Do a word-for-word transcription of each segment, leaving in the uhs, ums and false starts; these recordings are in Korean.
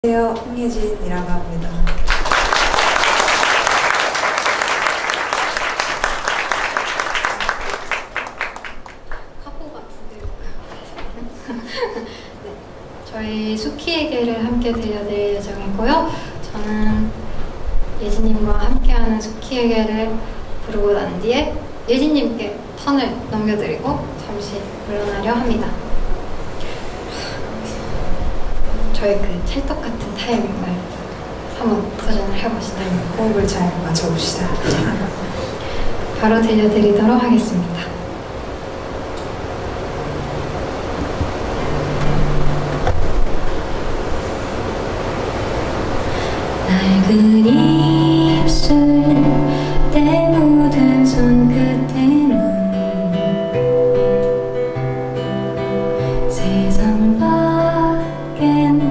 안녕하세요, 홍예진이라고 합니다. 카포 같은데요. 네, 저희 수키에게를 함께 들려드릴 예정이고요. 저는 예진님과 함께하는 수키에게를 부르고 난 뒤에 예진님께 턴을 넘겨드리고 잠시 물러나려 합니다. 저희 그 찰떡같은 타이밍을 한번 도전을 해봅시다. 호흡을 잘 맞춰봅시다. 바로 들려드리도록 하겠습니다. 낡은 입술 때 묻은 손끝에는 세상 밖엔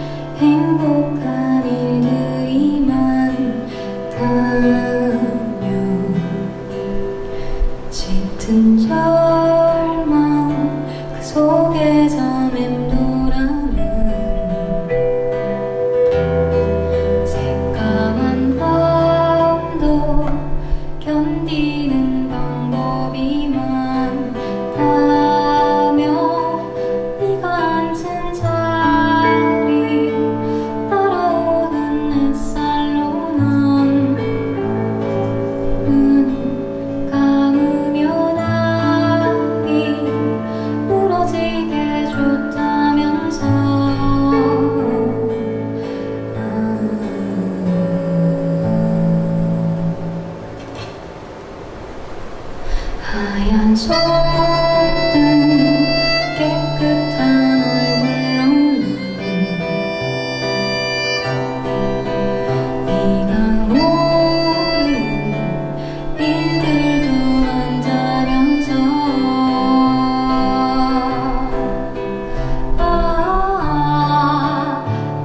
행복한 일들이 많다며 짙은 절망 그 속에서 맴돌아는 새까만 밤도 견디는 방법이 많다며 네가 앉은 자리 따라오는 햇살로 난 눈 감으며 날이 늘어지게 줬다면서 하얀 손등 깨끗한 얼굴로는 네가 모르는 일들도 많다면서 아, 아, 아,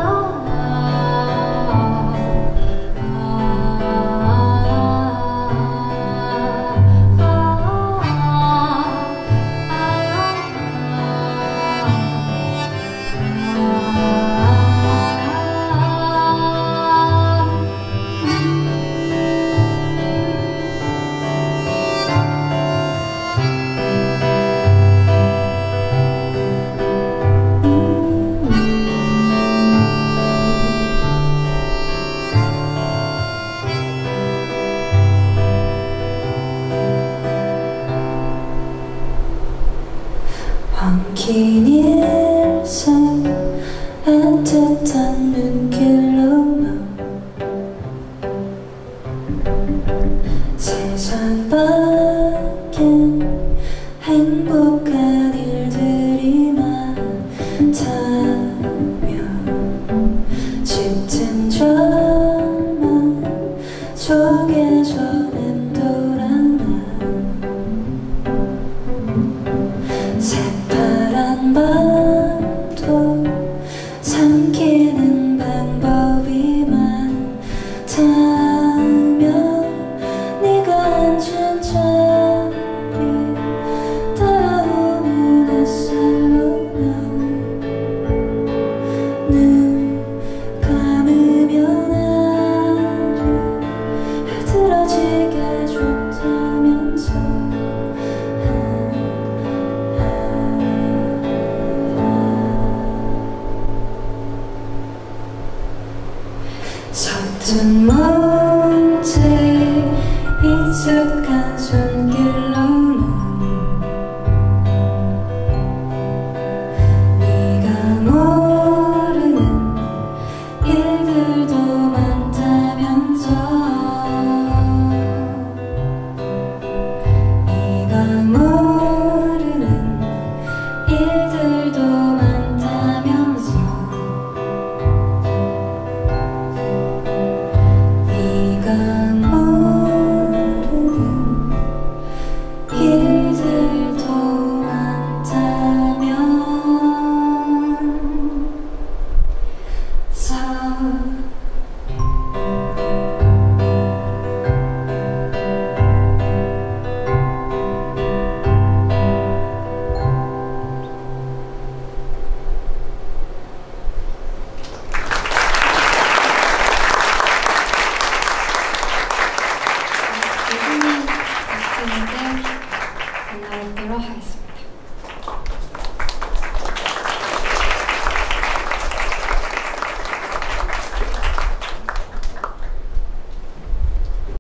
엉킨 일생 애틋한 눈길로만 세상 밖엔 행복한 일들이 많다며 짙은 절망 속에서 맴돌아나 새파란 밤도 삼키는 방법이 많다며 네가 앉은 자리 따라오는 햇살로 난 눈 감으며 나를 흐드러지게 줬다면서 서툰 몸짓 익숙한 손길로는 네가 모르는 일들도 많다면서 네가 모르는 일들도 많다면서 네가 모르는 만나뵙도록 하겠습니다.